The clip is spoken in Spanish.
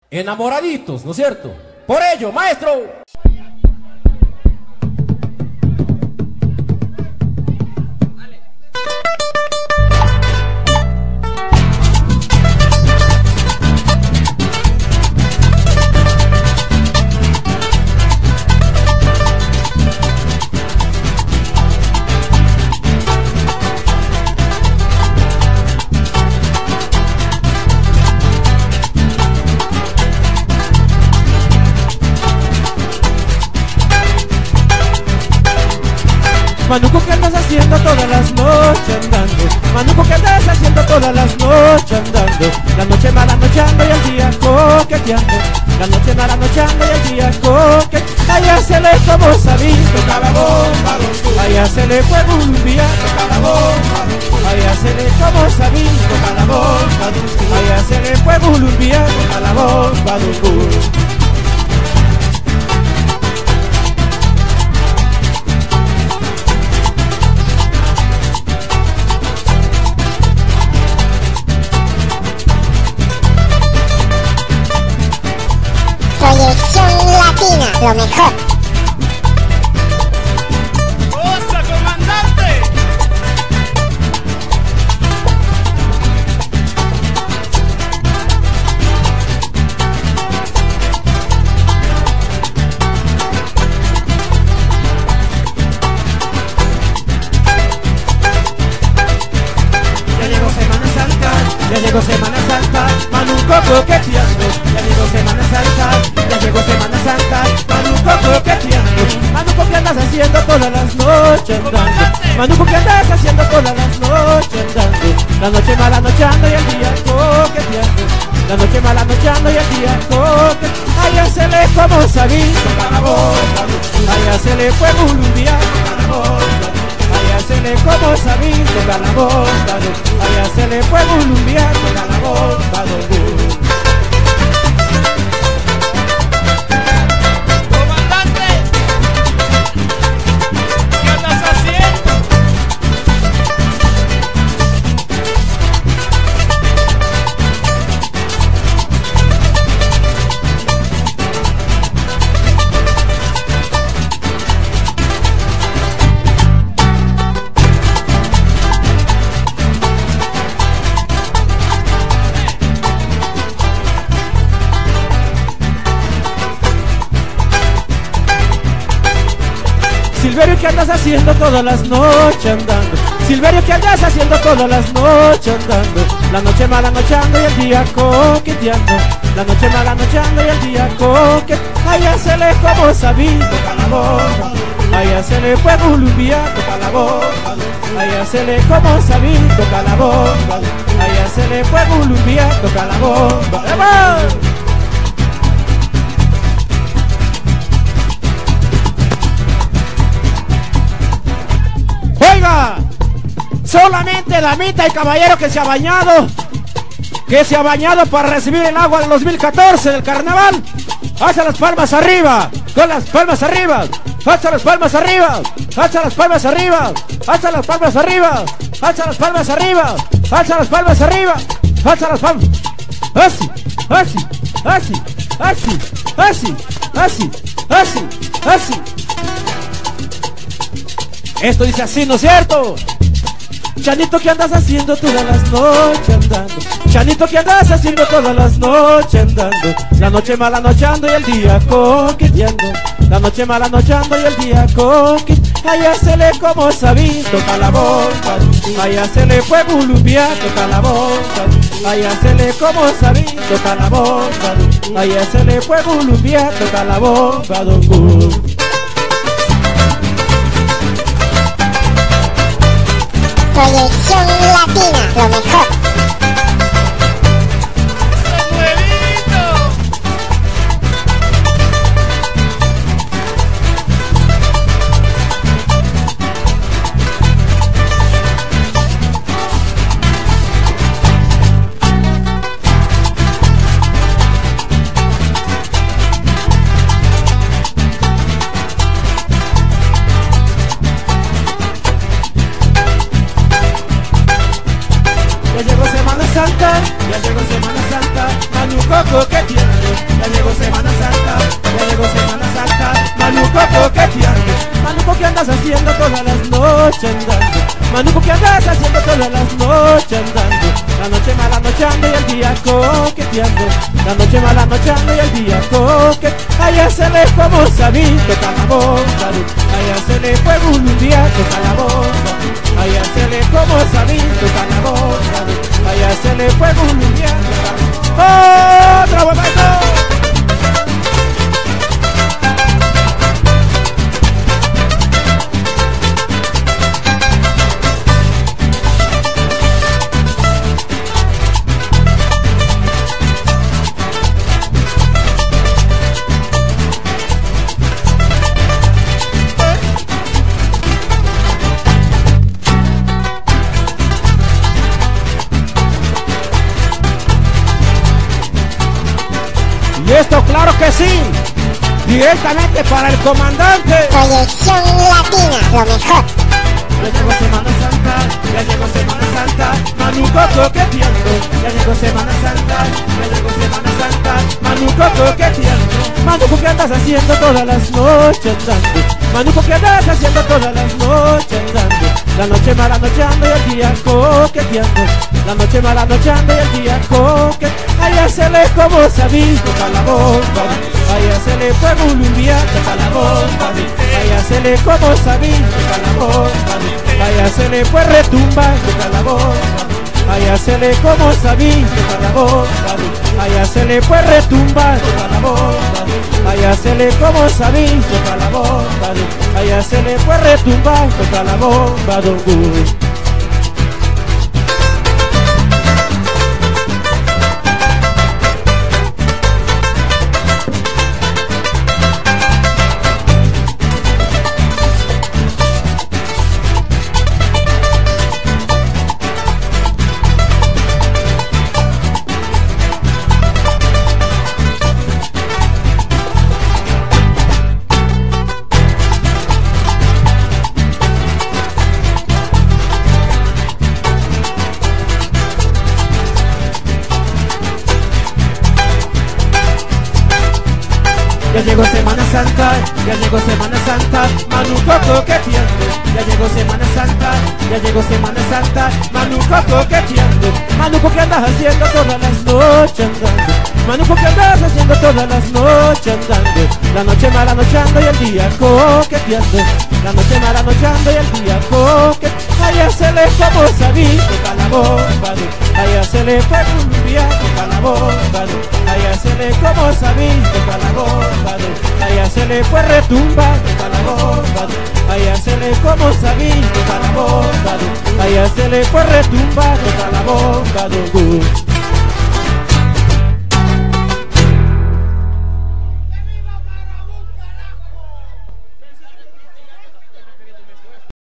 Enamoraditos, ¿no es cierto? Por ello, maestro. Manuco, ¿qué andas haciendo todas las noches andando? Manuco, ¿qué andas haciendo todas las noches andando? La noche mala nocheando y el día coqueteando. La noche mala nocheando y el día coqueteando. Allá se le como sabito cada bomba. Allá se le fue bulbiando cada bomba. Allá se le como sabito cada bomba. Allá se le fue bulbiando cada bomba. Proyección Latina, lo mejor. ¡Osa, comandante! Ya llegó Semana Santa, ya llegó Semana Santa, Manuco coqueteando. Ya llegó Semana Santa, ya llegó Semana Santa, Manuco coqueteando. Manuco, ¿qué andas haciendo todas las noches andando? Manuco, ¿qué andas haciendo todas las noches andando? La noche mala nocheando y el día coqueteando. La noche mala nocheando y el día coqueteando. Allá se le como sabito cada boca. Allá se le fue bulumbiando cada boca. Allá se le como sabito cada boca. Allá se le fue bulumbiando cada boca. ¡Comandante! ¿Qué andas haciendo? Silverio, ¿qué andas haciendo todas las noches andando? Silverio, ¿qué andas haciendo todas las noches andando? La noche mala nocheando y el día coqueteando. La noche mala nocheando y el día coqueteando. Allá se le como sabito cada boca. Allá se le fue bulumbiando cada boca. Allá se le como sabito cada boca. Allá se le fue bulumbiando cada boca. ¡Vamos! Oiga, solamente damita y caballero que se ha bañado para recibir el agua del 2014 del carnaval. Hace las palmas arriba, con las palmas arriba, hace las palmas arriba, hace las palmas arriba, hace las palmas arriba, hace las palmas arriba, hace las palmas arriba, hace las palmas. Así, así, así, así, así, así, así, así. Esto dice así, ¿no es cierto? Chanito, ¿qué andas haciendo todas las noches andando? Chanito, ¿qué andas haciendo todas las noches andando? La noche mala nocheando y el día coqueteando. La noche mala nocheando y el día coqueteando. Allá se le como sabito la boca. Allá se le fue bulumbiando la boca. Allá se le como sabito la boca. Allá se le fue bulumbiando la boca. Proyección Latina, lo mejor. coqueteando, ya llegó Semana Santa, ya llegó Semana Santa, Manuco coqueteando. Manuco, ¿qué andas haciendo todas las noches andando? Manuco, ¿qué andas haciendo todas las noches andando? La noche mala nocheando y el día coqueteando. La noche mala nocheando y el día coqueteando. Allá se le fue Mozambique, toca la bomba. Allá se le fue Colombia, toca la bomba. Allá se le fue Mozambique, toca la bomba. Allá se le fue Colombia, toca la bomba. ¡Otra bomba! Y esto claro que sí, directamente para el comandante. Proyección Latina, lo mejor. Ya llegó Semana Santa, ya llegó Semana Santa, Manuco coqueteando. Ya llegó Semana Santa, ya llegó Semana Santa, Manuco coqueteando. Manuco, ¿qué andas haciendo todas las noches andando? Manuco, ¿qué andas haciendo todas las noches andando? La noche mala nocheando y el día coqueteando. La noche mala nocheando y el día coqueteando. Allá se le como sabí, toca la bomba. Allá se le fue Colombia, toca la bomba. Allá se le como sabí, toca la bomba. Allá se le fue retumba, toca la bomba. Allá se le como sabí, toca la bomba. Allá se le fue retumba, toca la bomba. Allá se le como sabí, toca la bomba. Allá se le fue retumba, toca la bomba, don Gus. Ya llegó Semana Santa, ya llegó Semana Santa, Manuco coqueteando. Ya llegó Semana Santa, ya llegó Semana Santa, Manuco coqueteando. Manuco, ¿qué andas haciendo todas las noches andando? Manuco, ¿qué andas haciendo todas las noches andando? La noche mala nocheando y el día coqueteando. La noche mala nocheando y el día coqueteando. Allá se le fue Mozambique, toca la bomba. Allá se le fue Colombia, toca la bomba. Allá se le fue Mozambique, toca la bomba. Allá se le fue retumba, toca la bomba. Allá se le fue Mozambique, toca la bomba. Allá se le fue retumba, toca la bomba, don Gus.